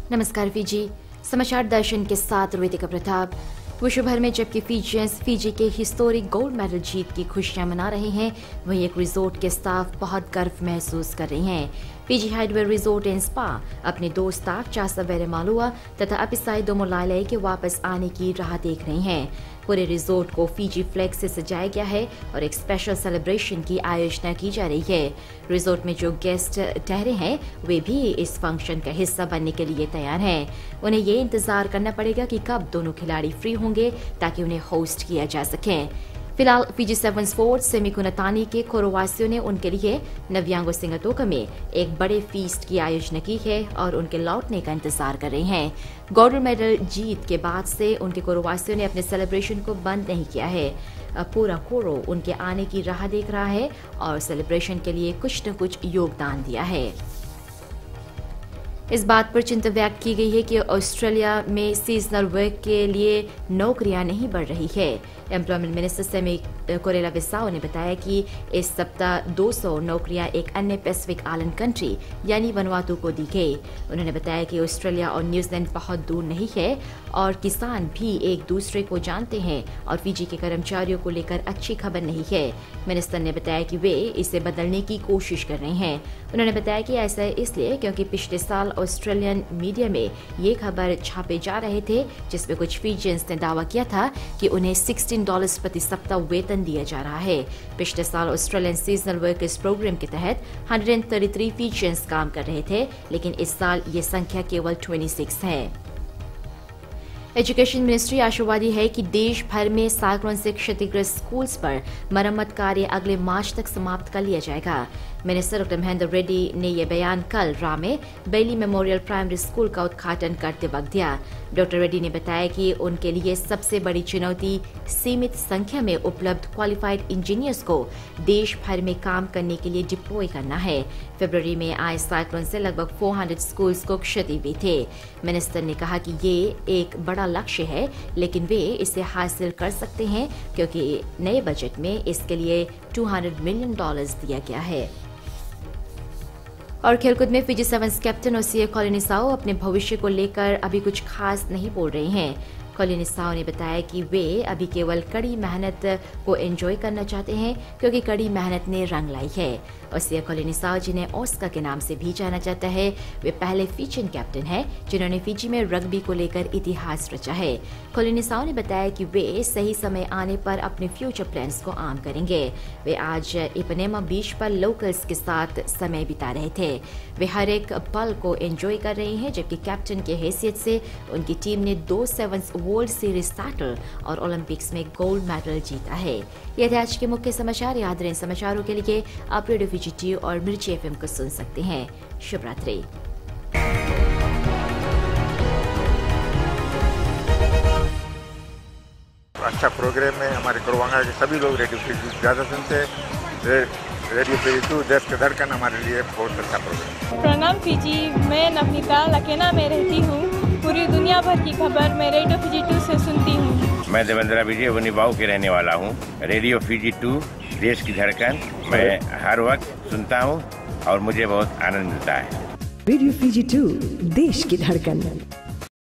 नमस्कार फीजी समाचार दर्शन के साथ रोहितिका प्रताप। विश्व भर में जबकि फीजियंस फीजी के हिस्टोरिक गोल्ड मेडल जीत की खुशियां मना रहे हैं, वहीं एक रिजोर्ट के स्टाफ बहुत गर्व महसूस कर रहे हैं। Fiji hideaway resort and spa अपने दो स्टाफ चासा वेरेमालुआ तथा अपिसाई दोमोलाइलाई के वापस आने की राह देख रहे हैं। पूरे रिजोर्ट को फीजी फ्लैग से सजाया गया है और एक स्पेशल सेलिब्रेशन की आयोजना की जा रही है। रिजोर्ट में जो गेस्ट ठहरे हैं वे भी इस फंक्शन का हिस्सा बनने के लिए तैयार हैं। उन्हें ये इंतजार करना पड़ेगा कि कब दोनों खिलाड़ी फ्री होंगे ताकि उन्हें होस्ट किया जा सके। फिलहाल फीजी सेवन्स फोर्थ सेमिकुनतानी के खोरोवासियों ने उनके लिए नव्यांगो सिंगतोका में एक बड़े फीस्ट की आयोजना की है और उनके लौटने का इंतजार कर रहे हैं। गोल्ड मेडल जीत के बाद से उनके खोरोवासियों ने अपने सेलिब्रेशन को बंद नहीं किया है। अब पूरा कोरो उनके आने की राह देख रहा है और सेलिब्रेशन के लिए कुछ न कुछ योगदान दिया है। इस बात पर चिंता व्यक्त की गई है कि ऑस्ट्रेलिया में सीजनल वर्क के लिए नौकरियां नहीं बढ़ रही है। एम्प्लॉयमेंट मिनिस्टर सेमी कोरेला विसाओ ने बताया कि इस सप्ताह 200 नौकरियां एक अन्य पैसिफिक आइलैंड कंट्री यानी वनुआतू को दी गई। उन्होंने बताया कि ऑस्ट्रेलिया और न्यूजीलैंड बहुत दूर नहीं है और किसान भी एक दूसरे को जानते हैं और फीजी के कर्मचारियों को लेकर अच्छी खबर नहीं है। मिनिस्टर ने बताया कि वे इसे बदलने की कोशिश कर रहे हैं। उन्होंने बताया कि ऐसा इसलिए क्योंकि पिछले साल ऑस्ट्रेलियन मीडिया में ये खबर छापे जा रहे थे जिसमें कुछ फीजियंस ने दावा किया था कि उन्हें $16 प्रति सप्ताह वेतन दिया जा रहा है। पिछले साल ऑस्ट्रेलियन सीजनल वर्कर्स प्रोग्राम के तहत 133 फीजियंस काम कर रहे थे, लेकिन इस साल ये संख्या केवल 26 है। एजुकेशन मिनिस्ट्री आशावादी है कि देश भर में साइक्लोन से क्षतिग्रस्त स्कूल्स पर मरम्मत कार्य अगले मार्च तक समाप्त कर लिया जाएगा। मिनिस्टर डॉ महेंद्र रेड्डी ने यह बयान कल रामे बेली मेमोरियल प्राइमरी स्कूल का उद्घाटन करते वक्त दिया। डॉ रेड्डी ने बताया कि उनके लिए सबसे बड़ी चुनौती सीमित संख्या में उपलब्ध क्वालिफाइड इंजीनियर्स को देश भर में काम करने के लिए डिप्लॉय करना है। फरवरी में आए साइक्लोन से लगभग 400 स्कूल्स को क्षति हुई थे। मिनिस्टर ने कहा कि ये एक बड़ा लक्ष्य है, लेकिन वे इसे हासिल कर सकते हैं क्योंकि नए बजट में इसके लिए $200 मिलियन दिया गया है। और खेलकूद में Fiji sevens captain Osea Kolinisau अपने भविष्य को लेकर अभी कुछ खास नहीं बोल रहे हैं। कोलिनिसाओ ने बताया कि वे अभी केवल कड़ी मेहनत को एंजॉय करना चाहते हैं क्योंकि कड़ी मेहनत ने रंग लाई है। ओसिए कोलिनिसाओ, जिन्हें ऑस्का के नाम से भी जाना जाता है, वे पहले फीजियन कैप्टन हैं जिन्होंने फीजी में रग्बी को लेकर इतिहास रचा है। कोलिनिसाओ ने बताया कि वे सही समय आने पर अपने फ्यूचर प्लान्स को आम करेंगे। वे आज इपनेमा बीच पर लोकल्स के साथ समय बिता रहे थे। वे हर एक पल को एंजॉय कर रहे हैं, जबकि कैप्टन की हैसियत से उनकी टीम ने 2 सेवन्स वर्ल्ड सीरीज टाइटल और ओलंपिक्स में गोल्ड मेडल जीता है। ये थे आज के मुख्य समाचार। याद रहे, समाचारों के लिए आप रेडियो फीजी और मिर्ची एफएम को सुन सकते हैं। शुभ रात्रि। अच्छा प्रोग्राम में हमारे गुरुवांगा के सभी लोग रेडियो फीजी ज़्यादा सुनते हैं। रेडियो फीजी 2 देश के धड़कन हमारे लिए बहुत अच्छा प्रोग्राम। प्रणाम फीजी, मैं नवनीता लकेना में रहती हूँ। पूरी दुनिया भर की खबर मैं रेडियो फीजी 2 से सुनती हूँ। मैं देवेंद्र विजय वनीबाऊ के रहने वाला हूँ। रेडियो फीजी 2 देश की धड़कन मैं हर वक्त सुनता हूँ और मुझे बहुत आनंद मिलता है। रेडियो फीजी 2 देश की धड़कन।